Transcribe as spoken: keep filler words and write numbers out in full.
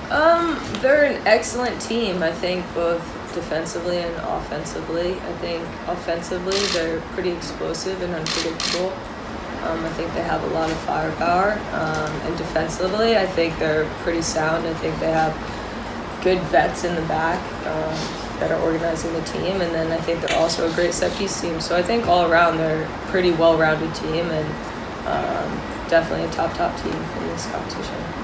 Um, they're an excellent team, I think, both defensively and offensively. I think offensively they're pretty explosive and unpredictable. Um, I think they have a lot of firepower. Um, and defensively, I think they're pretty sound. I think they have good vets in the back um, that are organizing the team. And then I think they're also a great set-piece team. So I think all around they're a pretty well-rounded team and um, definitely a top, top team in this competition.